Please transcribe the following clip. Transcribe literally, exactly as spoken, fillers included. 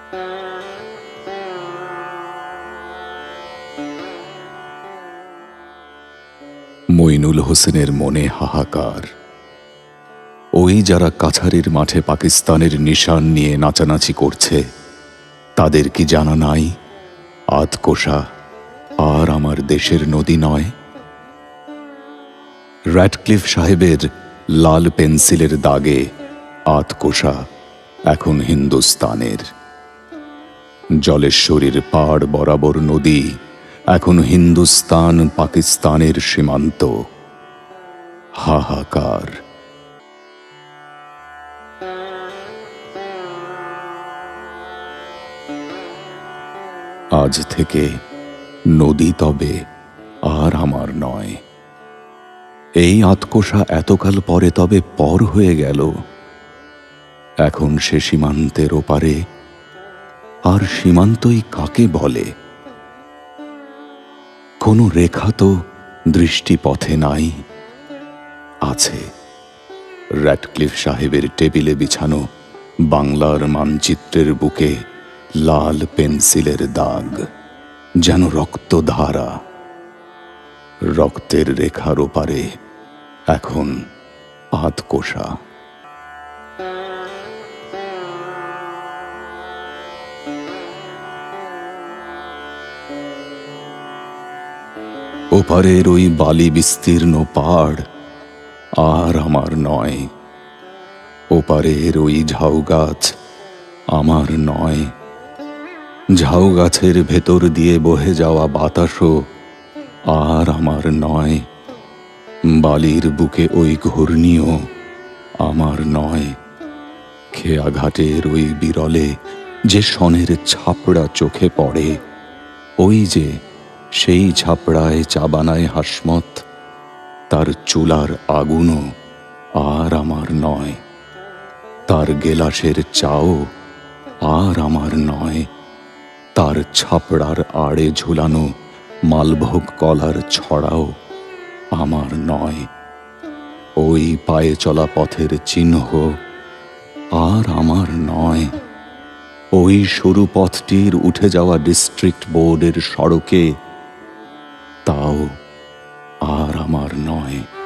মইনুল হোসেনের মনে হাহাকার। ওই যারা কাছারির মাঠে পাকিস্তানের নিশান নিয়ে নাচানাচি করছে, তাদের কি জানা নাই আতকোষা আর আমার দেশের নদী নয়? র্যাডক্লিফ সাহেবের লাল পেন্সিলের দাগে আতকোষা এখন হিন্দুস্তানের। জলেশ্বরীর পাড় বরাবর নদী এখন হিন্দুস্তান পাকিস্তানের সীমান্ত। হাহাকার। আজ থেকে নদী তবে আর আমার নয়। এই আতকোষা এতকাল পরে তবে পর হয়ে গেল। এখন সে সীমান্তের ওপারে, আর সীমান্তই কাকে বলে? কোনো রেখা তো দৃষ্টিপথে নাই। আছে র্যাডক্লিফ সাহেবের টেবিলে বিছানো বাংলার মানচিত্রের বুকে লাল পেন্সিলের দাগ, যেন রক্তধারা। রক্তের রেখার ওপারে এখন আতকোষা। ওপারের ওই বালি বিস্তীর্ণ পাড় আর আমার নয়। ওপারের ওই ঝাউ গাছ আমার নয়। ঝাউ গাছের ভেতর দিয়ে বহে যাওয়া বাতাসও আর আমার নয়। বালির বুকে ওই ঘূর্ণিও আমার নয়। খেয়াঘাটের ওই বিরলে যে সনের ছাপড়া চোখে পড়ে, ওই যে সেই ছাপড়ায় চা বানায় হাসমত, তার চুলার আগুনও আর আমার নয়। তার গেলাসের চাও আর আমার নয়। তার ছাপড়ার আড়ে ঝুলানো মালভোগ কলার ছড়াও আমার নয়। ওই পায়ে চলা পথের চিহ্ন আর আমার নয়। ওই সরু পথটির উঠে যাওয়া ডিস্ট্রিক্ট বোর্ডের সড়কে, তাও আর আমার নয়।